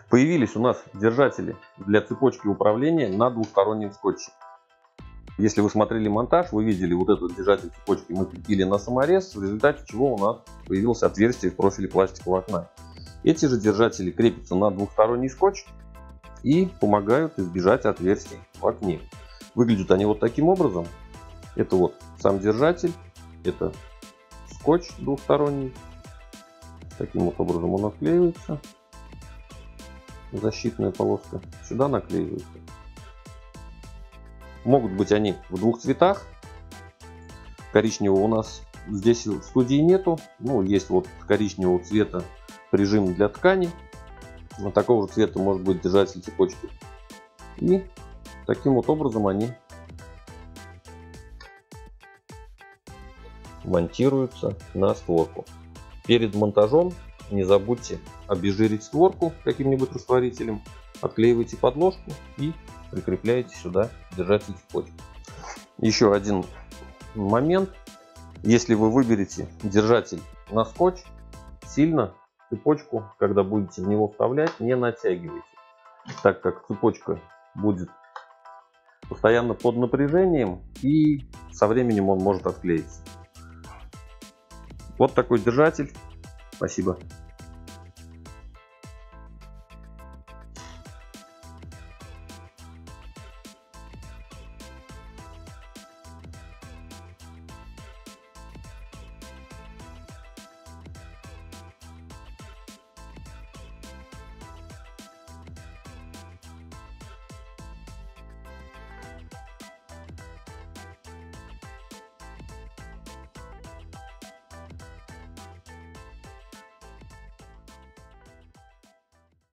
Появились у нас держатели для цепочки управления на двухстороннем скотче. Если вы смотрели монтаж, вы видели вот этот держатель цепочки мы крепили на саморез, в результате чего у нас появилось отверстие в профиле пластикового окна. Эти же держатели крепятся на двухсторонний скотч и помогают избежать отверстий в окне. Выглядят они вот таким образом. Это вот сам держатель, это скотч двухсторонний. Таким вот образом он отклеивается. Защитная полоска сюда наклеивается. Могут быть они в двух цветах. Коричневого у нас здесь в студии нету. Ну, есть вот коричневого цвета прижим для ткани. Но такого же цвета может быть держатель цепочки. И таким вот образом они монтируются на створку. Перед монтажом не забудьте обезжирить створку каким-нибудь растворителем, отклеивайте подложку и прикрепляете сюда держатель цепочки. Еще один момент. Если вы выберете держатель на скотч, сильно цепочку, когда будете в него вставлять, не натягивайте, так как цепочка будет постоянно под напряжением и со временем он может отклеиться. Вот такой держатель. Спасибо.